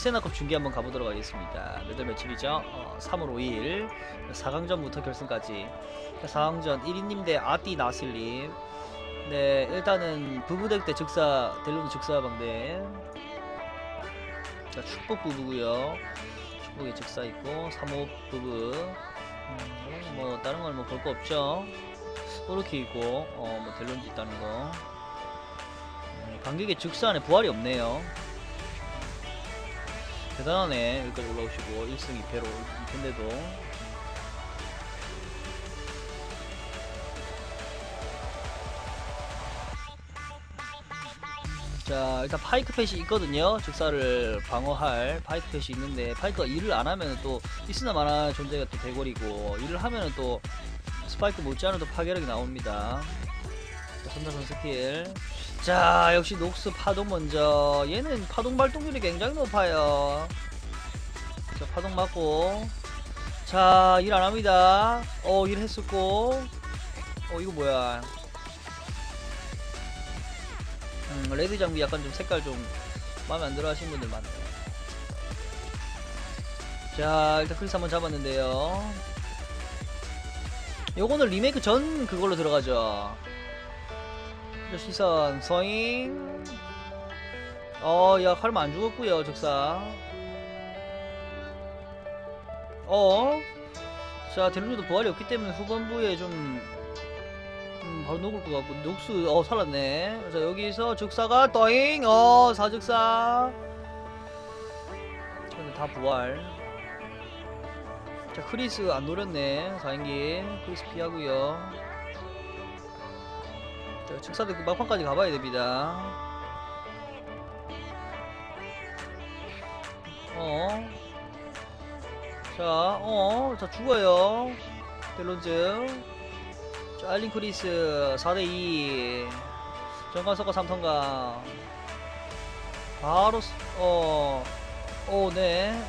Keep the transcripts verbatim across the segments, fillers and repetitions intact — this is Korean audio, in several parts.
아세나컵 중계 한번 가보도록 하겠습니다. 몇월 며칠이죠? 어, 삼월 오일 사 강전부터 결승까지. 사 강전 일 위님 대 아띠 나슬님. 네, 일단은 부부덱 대 즉사 델론 즉사 방대. 자, 축복 부부고요. 축복에 즉사 있고 삼호 부부. 음, 뭐 다른 건 뭐 볼 거 없죠. 이렇게 있고 어 뭐 델론지 있다는 거. 음, 관객의 즉사 안에 부활이 없네요. 대단하네. 여기까지 올라오시고 일 승 이 패로 이 패인데도 자, 일단 파이크 펫이 있거든요. 즉사를 방어할 파이크 펫이 있는데 파이크가 일을 안하면 또 있으나 마나 존재가 또 대골이고, 일을 하면 또 스파이크 못지않은 또 파괴력이 나옵니다. 자, 선사선 스킬. 자, 역시 녹스 파동 먼저. 얘는 파동 발동률이 굉장히 높아요. 자, 파동 맞고. 자, 일 안합니다. 어, 일 했었고. 어, 이거 뭐야. 음, 레드 장비 약간 좀 색깔 좀 마음에 안 들어 하시는 분들 많네요. 자, 일단 크리스 한번 잡았는데요. 요거는 리메이크 전 그걸로 들어가죠. 시선 서잉. 어, 야, 칼마 안 죽었구요 적사. 어, 자, 델루도 부활이 없기 때문에 후반부에 좀 음, 바로 녹을 것 같고. 녹스 어 살았네. 자, 여기서 즉사가 떠잉. 어, 사즉사. 근데 다 부활. 자, 크리스 안 노렸네. 사인기 크리스 피하고요. 자, 즉사도 그 막판까지 가봐야 됩니다. 어. 자, 어, 자, 죽어요. 델론즈. 자, 알린 크리스 사 대 이. 정관석과 삼 턴강. 바로, 어, 오, 네.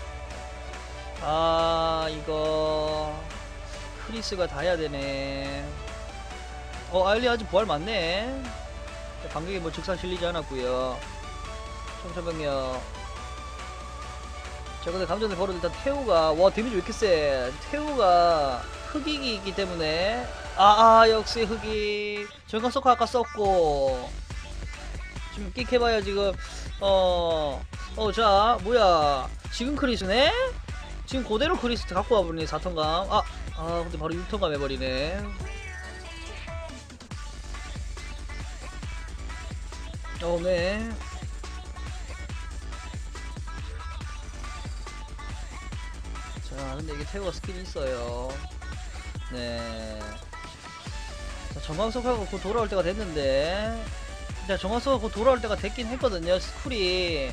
아, 이거. 크리스가 다 해야 되네. 어, 알린 아직 부활 많네. 반격에 뭐 즉사 실리지 않았고요. 청천병력. 자, 근데 감전을 걸어도 일단 태우가, 와, 데미지 왜 이렇게 세? 태우가 흑익이 있기 때문에. 아, 아, 역시 흑익. 정강석화 아까 썼고. 지금 끽해봐야 지금, 어, 어, 자, 뭐야. 지금 크리스네? 지금 그대로 크리스 갖고 와버리네, 사 턴감. 아, 아, 근데 바로 육 턴감 해버리네. 어, 네. 자, 근데 이게 태우가 스킬이 있어요. 네. 자, 정광석하고 곧 돌아올 때가 됐는데. 자, 정광석하고 곧 돌아올 때가 됐긴 했거든요, 스쿨이.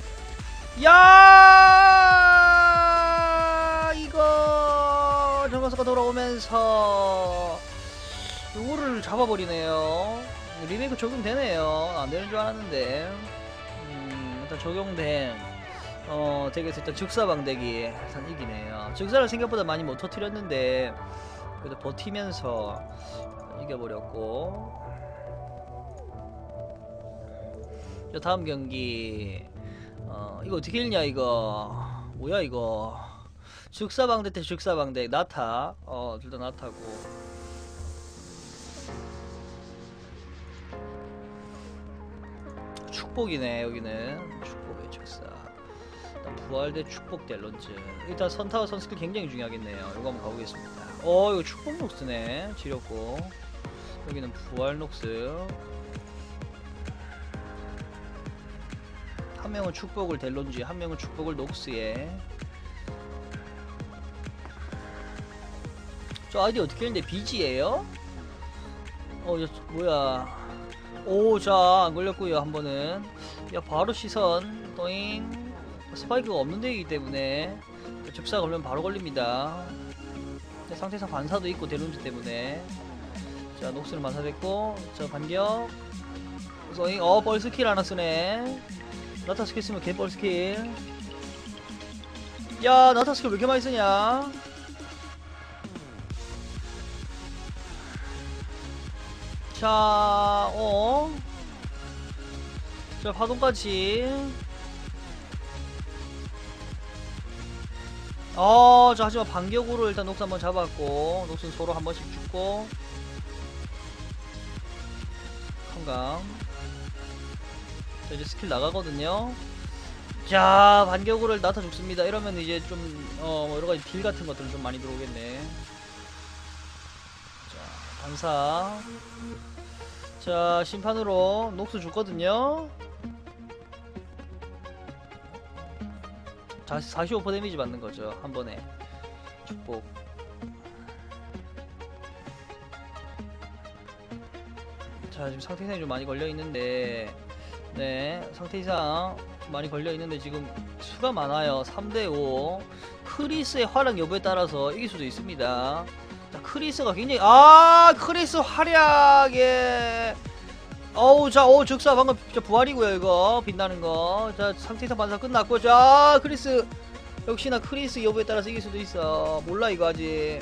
야, 이거 정광석가 돌아오면서 요거를 잡아버리네요. 리메이크 적용되네요. 안되는 줄 알았는데. 음, 일단 적용된 어, 덱에서 일단 즉사방덱이 일단 이기네요. 즉사를 생각보다 많이 못 터뜨렸는데 그래도 버티면서 이겨버렸고. 자, 다음 경기. 어, 이거 어떻게 읽냐 이거. 뭐야 이거. 즉사방덱 대 즉사방덱. 나타. 어, 둘 다 나타고. 축복이네 여기는. 축복의 즉사. 일단 부활 대 축복 델론즈. 일단 선타워 선스킬 굉장히 중요하겠네요. 이거 한번 가보겠습니다. 어, 이거 축복 녹스네. 지렸고. 여기는 부활 녹스. 한 명은 축복을 델론즈, 한 명은 축복을 녹스에. 저 아이디 어떻게 했는데 비지예요? 어, 저, 뭐야. 오, 자, 안 걸렸고요 한 번은. 야, 바로 시선 또잉. 스파이크가 없는 데이기 때문에 즉사 걸리면 바로 걸립니다. 상태상 반사도 있고 델론즈 때문에. 자, 녹스는 반사됐고. 자, 반격 소잉. 어, 벌스킬 하나 쓰네. 나타 스킬 쓰면 개 벌스킬. 야, 나타 스킬 왜 이렇게 많이 쓰냐. 자, 어. 자, 파동까지. 어, 자, 하지만 반격으로 일단 녹스 한번 잡았고, 녹스는 서로 한 번씩 죽고, 컴강. 자, 이제 스킬 나가거든요. 자, 반격으로 나타 죽습니다. 이러면 이제 좀, 어, 뭐 여러가지 딜 같은 것들은 좀 많이 들어오겠네. 자, 반사. 자, 심판으로 녹스 죽거든요. 자, 사십오 퍼센트 데미지 받는 거죠. 한 번에. 축복. 자, 지금 상태 이상이 좀 많이 걸려 있는데, 네, 상태 이상 좀 많이 걸려 있는데, 지금 수가 많아요. 삼 대 오. 크리스의 활약 여부에 따라서 이길 수도 있습니다. 자, 크리스가 굉장히, 아, 크리스 활약에, 어우, 자, 오, 즉사 방금 진짜 부활이고요, 이거. 빛나는 거. 자, 상태 이상 반사 끝났고, 자, 크리스. 역시나 크리스 여부에 따라서 이길 수도 있어. 몰라, 이거 아직.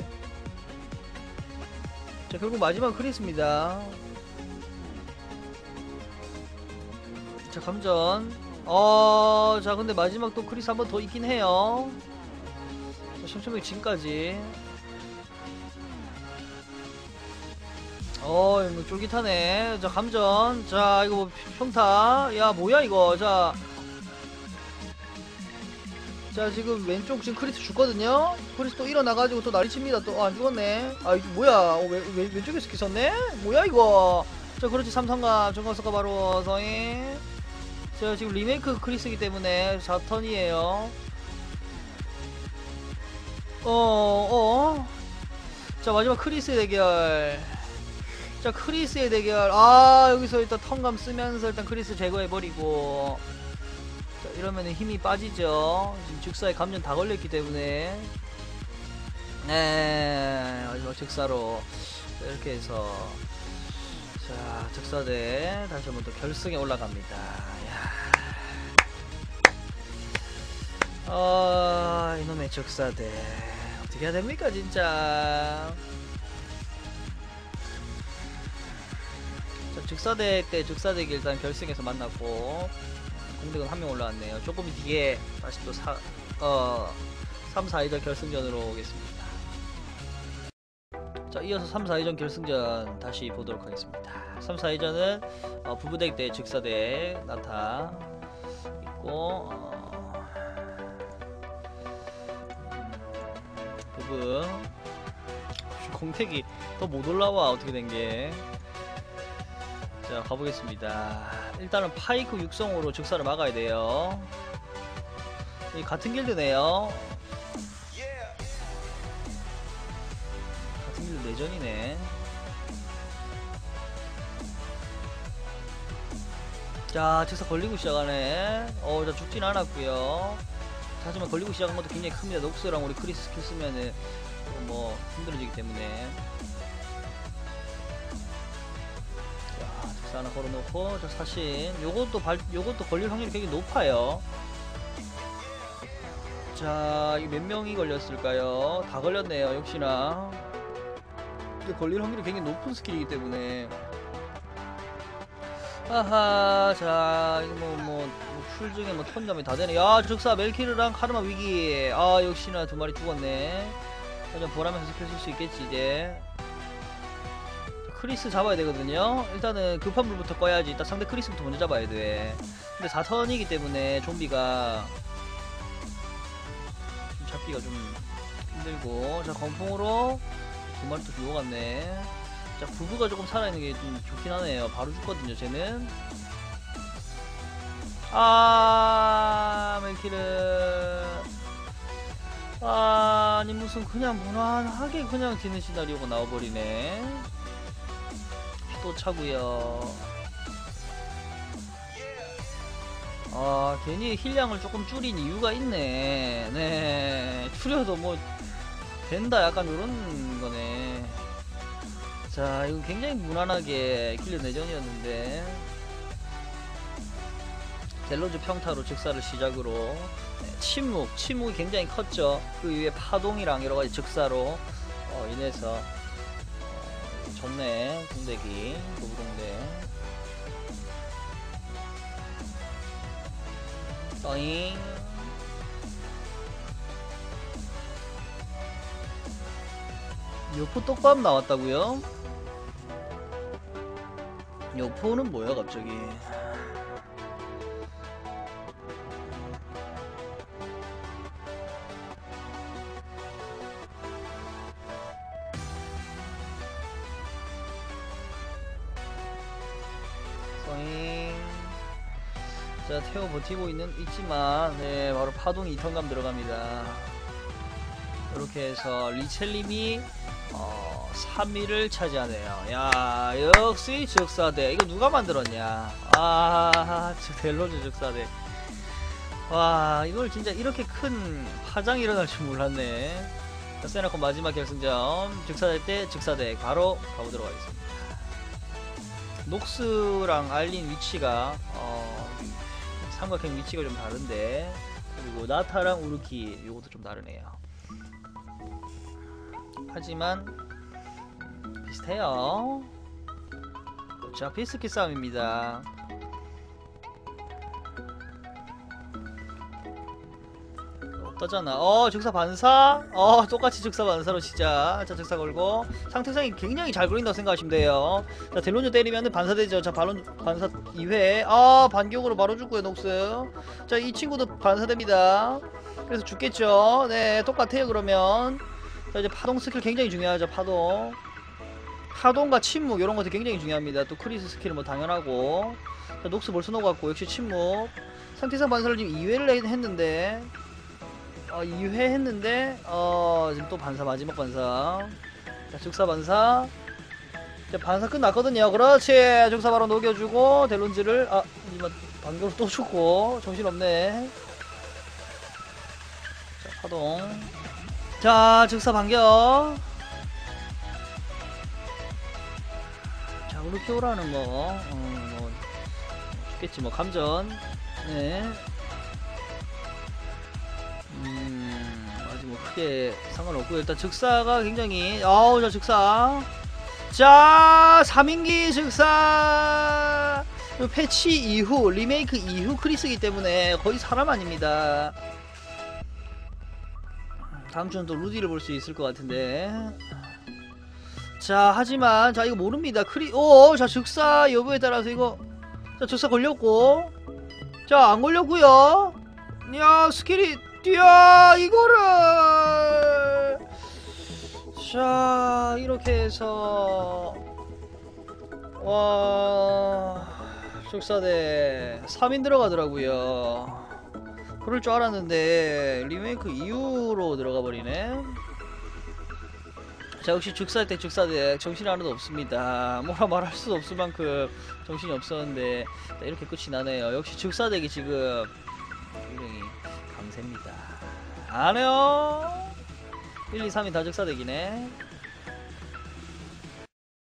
자, 결국 마지막 크리스입니다. 자, 감전. 어, 자, 근데 마지막 또 크리스 한 번 더 있긴 해요. 자, 숑숑이 진까지. 어, 이거 쫄깃하네. 자, 감전. 자, 이거 뭐 평타. 야, 뭐야, 이거. 자. 자, 지금 왼쪽 지금 크리스 죽거든요? 크리스 또 일어나가지고 또 난리 칩니다. 또, 아, 안 죽었네. 아, 이거 뭐야. 어, 왜, 왜, 왼쪽에 스킬 썼네? 뭐야, 이거. 자, 그렇지. 삼성갑. 정광석가 바로 성인. 자, 지금 리메이크 크리스이기 때문에 사 턴이에요. 어, 어. 자, 마지막 크리스 대결. 자, 크리스의 대결. 아, 여기서 일단 턴감 쓰면서 일단 크리스 제거해버리고. 자, 이러면 힘이 빠지죠. 지금 즉사에 감전 다 걸렸기 때문에. 네, 마지막 즉사로. 자, 이렇게 해서. 자, 즉사대 다시 한번 또 결승에 올라갑니다. 야. 아, 이놈의 즉사대. 어떻게 해야 됩니까, 진짜. 자, 즉사대 때 즉사대기 일단 결승에서 만났고 공백은 한 명 올라왔네요. 조금 뒤에 다시 또 사, 어, 삼, 사 위전 결승전으로 오겠습니다. 자, 이어서 삼, 사 위전 결승전 다시 보도록 하겠습니다. 삼, 사 위전은 어, 부부덱 대 즉사대 나타 있고 어, 음, 부부 공택이 더 못 올라와. 어떻게 된게. 자, 가보겠습니다. 일단은 파이크 육성으로 즉사를 막아야 돼요. 이 같은 길드네요. 같은 길드 내전이네. 자, 즉사 걸리고 시작하네. 어, 자, 죽진 않았고요. 하지만 걸리고 시작한 것도 굉장히 큽니다. 녹스랑 우리 크리스 스킬 쓰면은 뭐 힘들어지기 때문에. 하나 걸어놓고, 자, 사신. 요것도 발, 요것도 걸릴 확률이 굉장히 높아요. 자, 이게 몇 명이 걸렸을까요? 다 걸렸네요, 역시나. 이게 걸릴 확률이 굉장히 높은 스킬이기 때문에. 아하, 자, 이거 뭐, 뭐, 풀 중에 뭐, 턴감이 다 되네. 야, 즉사, 멜키르랑 카르마 위기. 아, 역시나 두 마리 죽었네. 자, 보라면서 스킬 쓸 수 있겠지, 이제. 크리스 잡아야 되거든요. 일단은 급한 불부터 꺼야지. 일단 상대 크리스부터 먼저 잡아야 돼. 근데 사 턴이기 때문에 좀비가 좀 잡기가 좀 힘들고. 자, 건풍으로 두 마리 또 죽어갔네. 자, 부부가 조금 살아있는 게 좀 좋긴 하네요. 바로 죽거든요, 쟤는. 아, 멜키르. 아, 아니 무슨 그냥 무난하게 그냥 지는 시나리오가 나와버리네. 또 차고요. 아, 괜히 힐량을 조금 줄인 이유가 있네. 네, 줄여도 뭐 된다, 약간 요런 거네. 자, 이건 굉장히 무난하게 길드 내전이었는데 델로즈 평타로 즉사를 시작으로. 네, 침묵, 침묵이 굉장히 컸죠. 그 위에 파동이랑 여러가지 즉사로 어, 인해서 좋네. 공대기 도부공대 떠잉. 여포 떡밥 나왔다고요? 여포는 뭐야 갑자기? 서잉. 자, 태워 버티고 있는 있지만, 네, 바로 파동 이 턴감 들어갑니다. 이렇게 해서 리첼님이 어, 삼 위를 차지하네요. 야, 역시 즉사대. 이거 누가 만들었냐? 아, 저 델로즈 즉사대. 와, 이걸 진짜 이렇게 큰 파장이 일어날 줄 몰랐네. 자, 세나콘 마지막 결승전 즉사대 때 즉사대 바로 가보도록 하겠습니다. 녹스랑 알린 위치가 어, 삼각형 위치가 좀 다른데, 그리고 나타랑 우르키 요것도 좀 다르네요. 하지만 비슷해요. 자, 비스킷 싸움입니다. 어떠잖아. 어, 즉사 반사. 어, 똑같이 즉사 반사로 시작. 자, 즉사 걸고 상태상이 굉장히 잘 그린다고 생각하시면 돼요. 자, 델론즈 때리면은 반사되죠. 자, 발론 반사 이 회. 아, 반격으로 바로 죽고요, 녹스. 자, 이 친구도 반사됩니다. 그래서 죽겠죠. 네, 똑같아요. 그러면 자, 이제 파동 스킬 굉장히 중요하죠. 파동 파동과 침묵 이런 것도 굉장히 중요합니다. 또 크리스 스킬은 뭐 당연하고. 자, 녹스 벌써 녹았고 역시 침묵. 상태상 반사를 지금 이 회를 했는데 어, 이 회 했는데 어, 지금 또 반사, 마지막 반사. 자, 즉사 반사. 자, 반사 끝났거든요. 그렇지. 즉사 바로 녹여주고 델론즈를 아, 이만 반격으로 또 죽고 정신없네. 자, 파동. 자, 즉사 반격. 자, 우르키오라는 거, 어, 뭐, 죽겠지, 뭐, 감전. 네. 음, 아직 뭐, 크게 상관없고요. 일단 즉사가 굉장히, 아우, 자, 즉사. 자, 삼 인기 즉사. 패치 이후, 리메이크 이후 크리스기 때문에 거의 사람 아닙니다. 다음 주는 또 루디를 볼 수 있을 것 같은데. 자, 하지만 자, 이거 모릅니다. 크리 오, 자, 즉사 여부에 따라서 이거 자, 즉사 걸렸고, 자, 안 걸렸고요. 야, 스킬이 뛰어 이거를. 자, 이렇게 해서 와, 즉사대 삼 인 들어가더라고요. 그럴 줄 알았는데 리메이크 이후로 들어가 버리네. 자, 역시 즉사대 때 즉사대 정신이 하나도 없습니다. 뭐라 말할 수도 없을 만큼 정신이 없었는데 자, 이렇게 끝이 나네요. 역시 즉사대기 지금 굉장히 강세입니다. 안해요. 일, 이, 삼이 다 즉사대기네.